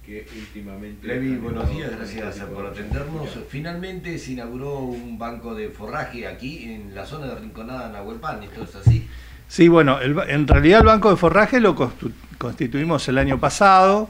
que últimamente... Levi, buenos días, gracias por atendernos. Finalmente se inauguró un banco de forraje aquí en la zona de Rinconada, Nahuelpan, ¿esto es así? Sí, bueno, en realidad el banco de forraje lo constituimos el año pasado,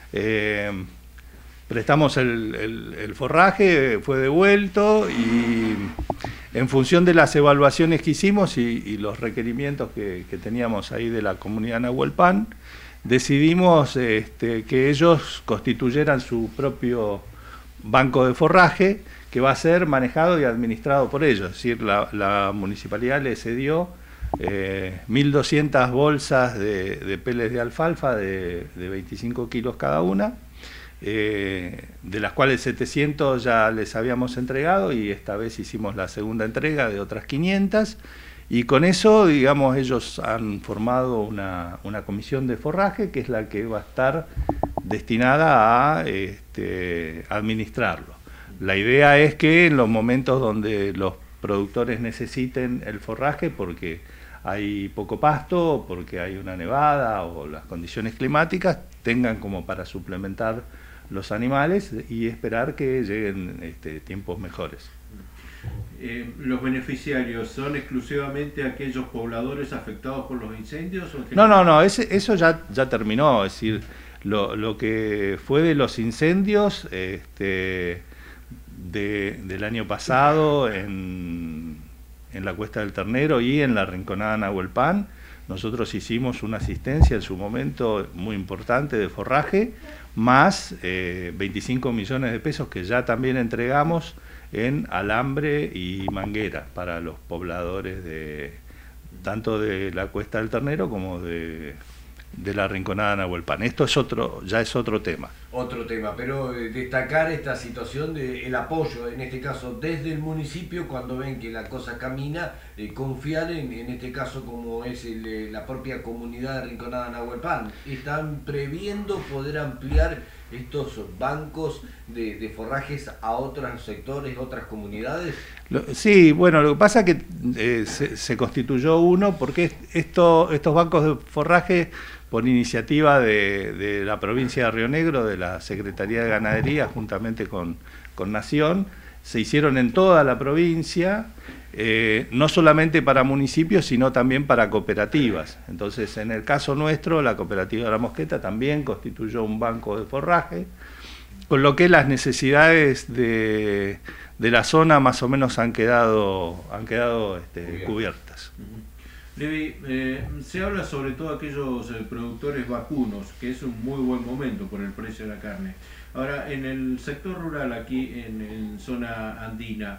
prestamos el forraje, fue devuelto y en función de las evaluaciones que hicimos y los requerimientos que teníamos ahí de la comunidad Nahuelpan, decidimos que ellos constituyeran su propio banco de forraje que va a ser manejado y administrado por ellos, es decir, la municipalidad le cedió 1.200 bolsas de peles de alfalfa de 25 kilos cada una, de las cuales 700 ya les habíamos entregado y esta vez hicimos la segunda entrega de otras 500 y con eso, digamos, ellos han formado una comisión de forraje que es la que va a estar destinada a administrarlo. La idea es que en los momentos donde los productores necesiten el forraje porque hay poco pasto, porque hay una nevada o las condiciones climáticas, tengan como para suplementar los animales y esperar que lleguen tiempos mejores. ¿Los beneficiarios son exclusivamente aquellos pobladores afectados por los incendios? ¿O No, eso ya terminó, es decir, lo que fue de los incendios del año pasado en la Cuesta del Ternero y en la Rinconada Nahuelpan, nosotros hicimos una asistencia en su momento muy importante de forraje, más 25 millones de pesos que ya también entregamos en alambre y manguera para los pobladores tanto de la Cuesta del Ternero como de la Rinconada Nahuelpan. Esto ya es otro tema. Otro tema, pero destacar esta situación del apoyo, en este caso desde el municipio, cuando ven que la cosa camina, confiar en este caso como es la propia comunidad de Rinconada Nahuelpan. ¿Están previendo poder ampliar estos bancos de forrajes a otros sectores, otras comunidades? Sí, bueno, lo que pasa es que se constituyó uno porque estos bancos de forraje, por iniciativa de la provincia de Río Negro, de la Secretaría de Ganadería, juntamente con Nación, se hicieron en toda la provincia, no solamente para municipios, sino también para cooperativas. Entonces, en el caso nuestro, la cooperativa de La Mosqueta también constituyó un banco de forraje, con lo que las necesidades de la zona más o menos han quedado cubiertas. Levi, se habla sobre todo de aquellos productores vacunos, que es un muy buen momento por el precio de la carne. Ahora, en el sector rural, aquí en zona andina,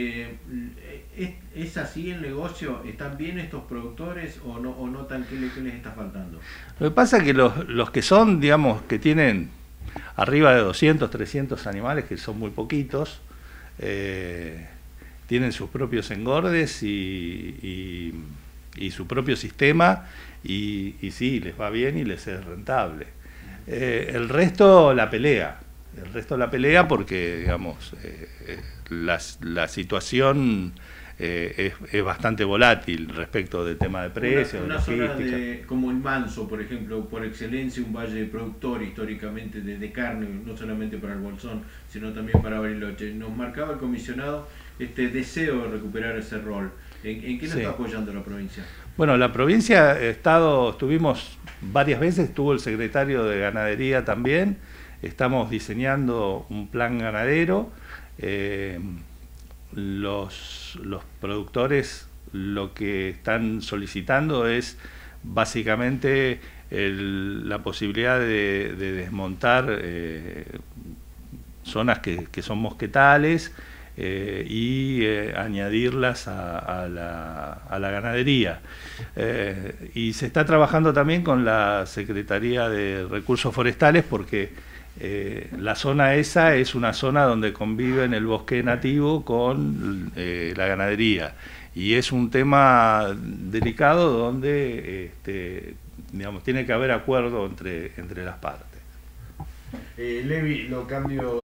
¿es así el negocio? ¿Están bien estos productores o no tan? ¿Qué les está faltando? Lo que pasa es que los que son, digamos, que tienen arriba de 200, 300 animales, que son muy poquitos, tienen sus propios engordes y su propio sistema y sí, les va bien y les es rentable. El resto la pelea porque, digamos, la situación es bastante volátil respecto del tema de precios, una zona como el Manso, por ejemplo, por excelencia un valle productor históricamente de carne, no solamente para el Bolsón, sino también para Bariloche. Nos marcaba el comisionado este deseo de recuperar ese rol. ¿En qué nos está apoyando la provincia? Bueno, la provincia estuvimos varias veces, estuvo el secretario de Ganadería también, estamos diseñando un plan ganadero, los productores lo que están solicitando es básicamente la posibilidad de desmontar zonas que son mosquetales, y añadirlas a la ganadería. Y se está trabajando también con la Secretaría de Recursos Forestales porque la zona esa es una zona donde conviven el bosque nativo con la ganadería y es un tema delicado donde digamos, tiene que haber acuerdo entre las partes. Levi, lo cambio